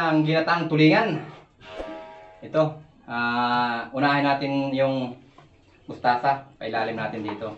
ang ginataang tulingan. Ito, unahin natin yung mustasa. Pailalim natin dito.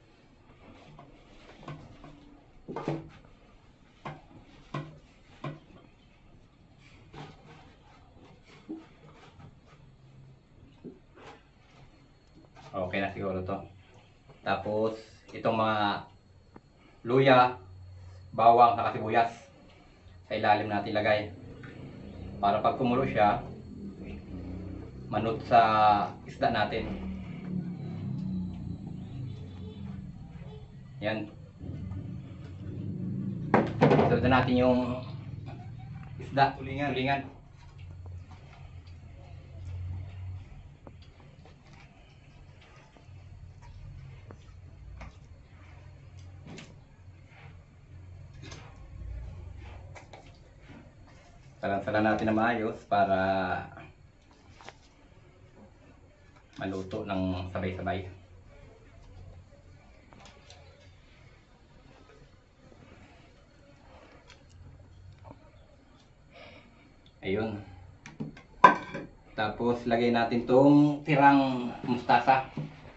Okay na siguro to. Tapos, itong mga luya, bawang, saka sibuyas. Sa ilalim natin ilagay. Para pag kumulo siya, manot sa isda natin. Yan. Sunod na natin yung isda, tulingan. Salan-salan natin na maayos para maluto ng sabay-sabay. Ayun. Tapos lagay natin tong tirang mustasa.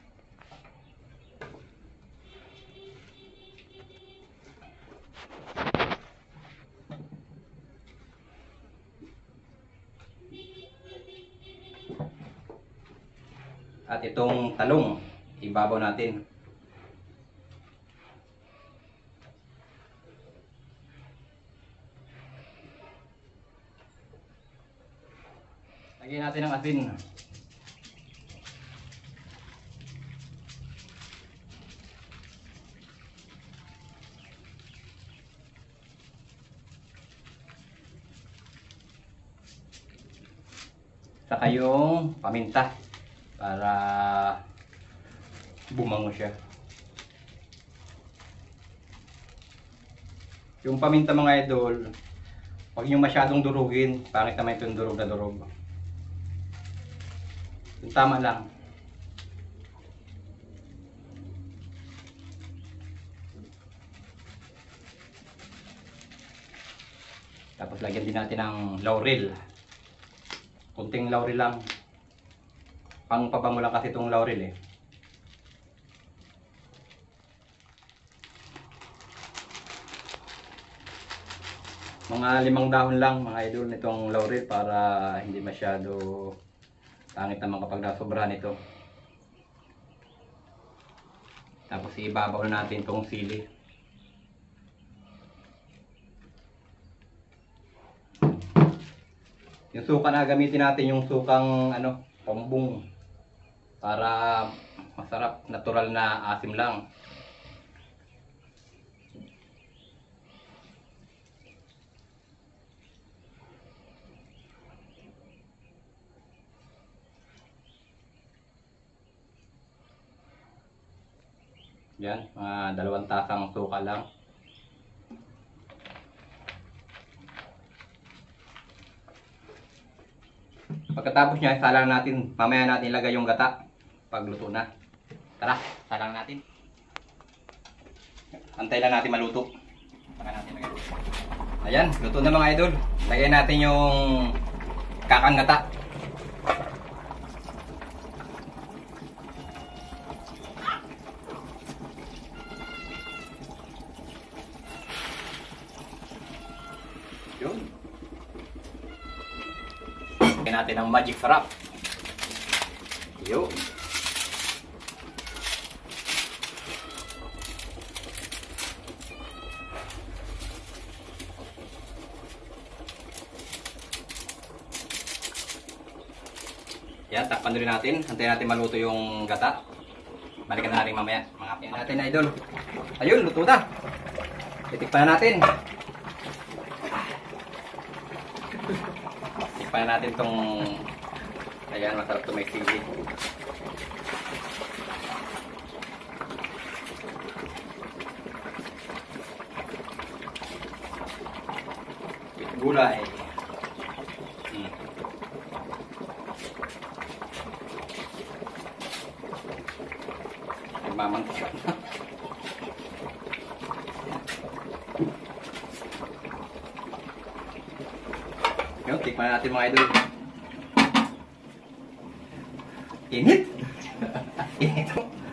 At itong talong, ibabaw natin. Lagyan natin ng asin. Saka yung paminta para bumango siya. Yung paminta mga idol, huwag nyo masyadong durugin. Pangit naman ito yung durog na durog. Yung tama lang. Tapos lagyan din natin ng laurel. Kunting laurel lang. Pang pabango lang kasi itong laurel eh. Mga 5 dahon lang mga idol nitong laurel para hindi masyado pangit naman kapag nasobrahan ito. Tapos ibabaw na natin itong sili. Yung suka na gamitin natin yung sukang pambong para masarap, natural na asim lang. Yan, mga 2 tasang suka lang. Pagkatapos niya, salang natin. Mamaya natin ilagay yung gata pagluto na. Tara, salang natin. Antay lang natin maluto. Saka natin lagay. Ayan, luto na mga idol. Lagay natin yung kakang gata. Yun. Lagyan natin ang magic sarap. Yun. Yan, takpan rin natin. Antayin natin maluto yung gata. Balikan na rin mamaya. Mga pin natin na idol. Ayun, luto na. Titikpan na natin. Tikpan na natin tong, ayan, masarap ito, may sili. With gulay. Nagmamangkot. Yung, tikman natin mga idol. Init! Init.